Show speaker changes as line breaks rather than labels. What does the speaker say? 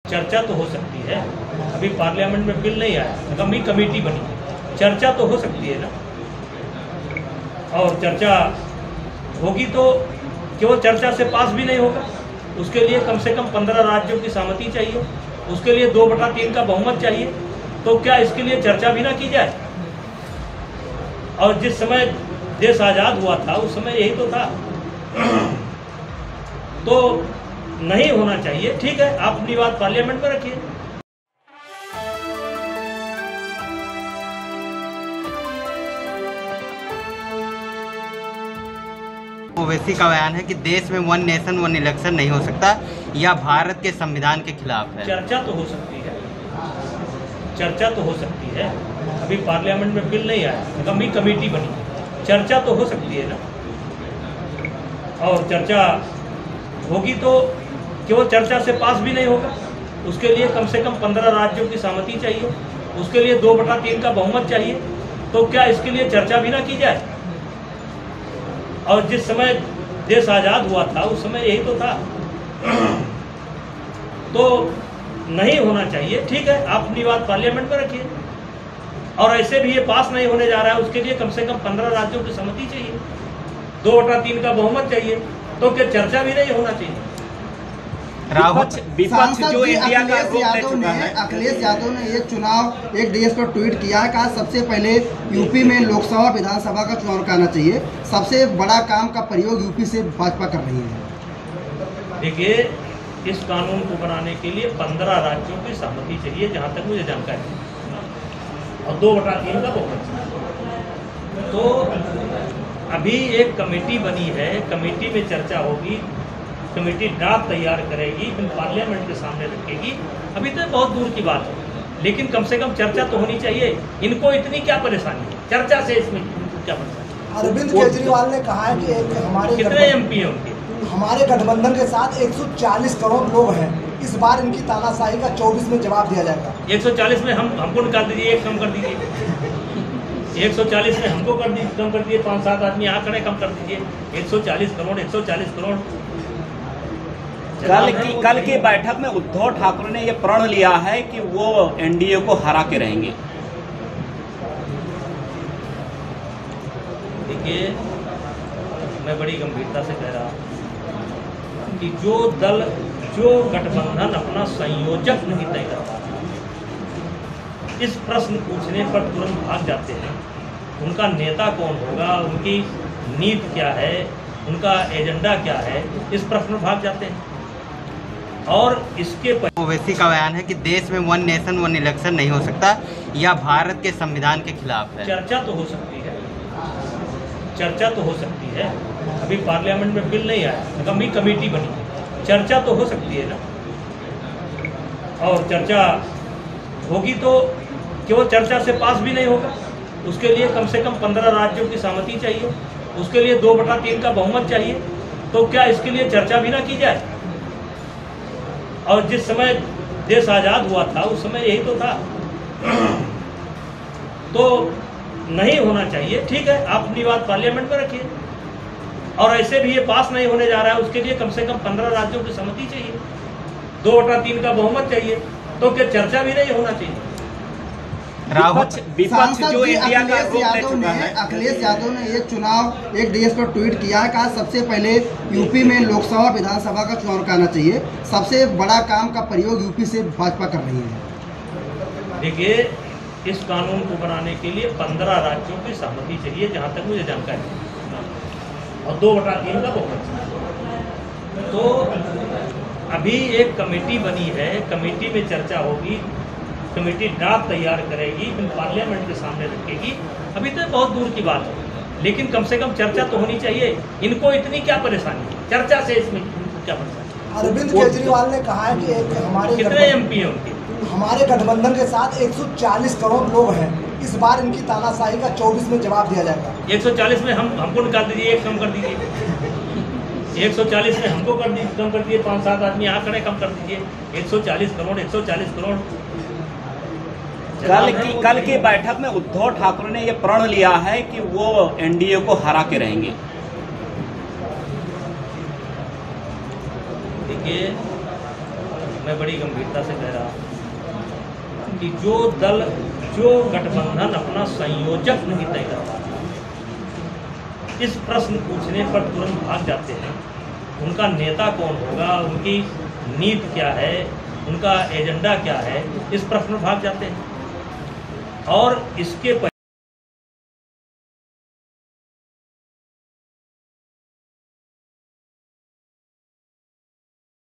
चर्चा तो हो सकती है, अभी पार्लियामेंट में बिल नहीं आया, कमेटी बनी, चर्चा तो हो सकती है ना। और चर्चा होगी तो केवल चर्चा से पास भी नहीं होगा, उसके लिए कम से कम 15 राज्यों की सहमति चाहिए, उसके लिए 2/3 का बहुमत चाहिए। तो क्या इसके लिए चर्चा भी ना की जाए? और जिस समय देश आज़ाद हुआ था उस समय यही तो था। तो नहीं होना चाहिए। ठीक है, आप अपनी बात पार्लियामेंट में रखिए।
ओवैसी का बयान है कि देश में 1 नेशन 1 इलेक्शन नहीं हो सकता, यह भारत के संविधान के खिलाफ है।
चर्चा तो हो सकती है, चर्चा तो हो सकती है, अभी पार्लियामेंट में बिल नहीं आया, कमेटी बनी, चर्चा तो हो सकती है ना। और चर्चा होगी तो केवल चर्चा से पास भी नहीं होगा, उसके लिए कम से कम 15 राज्यों की सहमति चाहिए, उसके लिए 2/3 का बहुमत चाहिए। तो क्या इसके लिए चर्चा भी ना की जाए? और जिस समय देश आज़ाद हुआ था उस समय यही तो था। तो नहीं होना चाहिए। ठीक है, आप अपनी बात पार्लियामेंट में रखिए। और ऐसे भी ये पास नहीं होने जा रहा है, उसके लिए कम से कम 15 राज्यों की सहमति चाहिए, 2/3 का बहुमत चाहिए। तो क्या चर्चा भी नहीं होना चाहिए?
विपक्ष जो इंडिया का
अखिलेश यादव ने एक चुनाव एक देश पर ट्वीट किया है, कहा सबसे पहले यूपी में लोकसभा विधानसभा का चुनाव कराना चाहिए, सबसे बड़ा काम का प्रयोग यूपी से भाजपा कर रही है।
देखिए, इस कानून को बनाने के लिए 15 राज्यों की सहमति चाहिए, जहाँ तक मुझे जानकारी है, और 2/3 का बहुमत चाहिए। तो अभी एक कमेटी बनी है, कमेटी में चर्चा होगी, कमेटी ड्राफ्ट तैयार करेगी, फिर पार्लियामेंट के सामने रखेगी। अभी तो बहुत दूर की बात है, लेकिन कम से कम चर्चा तो होनी चाहिए। इनको इतनी क्या परेशानी है चर्चा से? इसमें क्या परेशानी?
अरविंद केजरीवाल ने कहा है कि हमारे
कितने एमपी हैं उनके?
हमारे गठबंधन के साथ 140 करोड़ लोग हैं, इस बार इनकी तानाशाही का 24 में जवाब दिया जाएगा।
140 में हमको निकाल दीजिए, एक कम कर दीजिए। 140 में हमको कम कर दीजिए, 5-7 आदमी यहाँ खड़े, कम कर दीजिए। 140 करोड़।
कल की बैठक में उद्धव ठाकरे ने यह प्रण लिया है कि वो एनडीए को हरा के रहेंगे।
देखिए, मैं बड़ी गंभीरता से कह रहा हूँ कि जो गठबंधन अपना संयोजक नहीं तय करता, इस प्रश्न पूछने पर तुरंत भाग जाते हैं। उनका नेता कौन होगा, उनकी नीति क्या है, उनका एजेंडा क्या है, इस प्रश्न में भाग जाते हैं। और इसके
ओवैसी का बयान है कि देश में 1 नेशन 1 इलेक्शन नहीं हो सकता, यह भारत के संविधान के खिलाफ है।
चर्चा तो हो सकती है, चर्चा तो हो सकती है, अभी पार्लियामेंट में बिल नहीं आया, कमेटी बनी, चर्चा तो हो सकती है ना। और चर्चा होगी तो केवल चर्चा से पास भी नहीं होगा, उसके लिए कम से कम 15 राज्यों की सहमति चाहिए, उसके लिए 2/3 का बहुमत चाहिए। तो क्या इसके लिए चर्चा भी ना की जाए? और जिस समय देश आज़ाद हुआ था उस समय यही तो था। तो नहीं होना चाहिए। ठीक है, आप अपनी बात पार्लियामेंट में रखिए। और ऐसे भी ये पास नहीं होने जा रहा है, उसके लिए कम से कम 15 राज्यों की सहमति चाहिए, 2/3 का बहुमत चाहिए। तो क्या चर्चा भी नहीं होना चाहिए?
विपक्ष जो इंडिया का
अखिलेश यादव ने एक चुनाव एक देश पर ट्वीट किया है, कहा सबसे पहले यूपी में लोकसभा विधानसभा का चुनाव कराना चाहिए, सबसे बड़ा काम का प्रयोग यूपी से भाजपा कर रही है।
देखिए, इस कानून को बनाने के लिए 15 राज्यों की सहमति चाहिए, जहाँ तक मुझे जानकारी है, और 2/3 का बहुमत चाहिए। तो अभी एक कमेटी बनी है, कमेटी में चर्चा होगी, कमेटी ड्राफ्ट तैयार करेगी, फिर पार्लियामेंट के सामने रखेगी। अभी तो बहुत दूर की बात है, लेकिन कम से कम चर्चा तो होनी चाहिए। इनको इतनी क्या परेशानी है चर्चा से? इसमें क्या परेशानी?
अरविंद केजरीवाल ने कहा है कि हमारे
कितने एमपी हैं उनके?
हमारे गठबंधन के साथ 140 करोड़ लोग हैं, इस बार इनकी तानाशाही का 24 में जवाब दिया जाएगा।
140 में हमको निकाल दीजिए, एक कम कर दीजिए। 140 में हमको कम कर दीजिए, 5-7 आदमी यहाँ खड़े, कम कर दीजिए। 140 करोड़।
कल की बैठक में उद्धव ठाकरे ने यह प्रण लिया है कि वो एनडीए को हरा के रहेंगे।
देखिए, मैं बड़ी गंभीरता से कह रहा हूँ कि जो गठबंधन अपना संयोजक नहीं तय करता, इस प्रश्न पूछने पर तुरंत भाग जाते हैं उनका नेता कौन होगा, उनकी नीति क्या है, उनका एजेंडा क्या है, इस प्रश्न में भाग जाते हैं। और इसके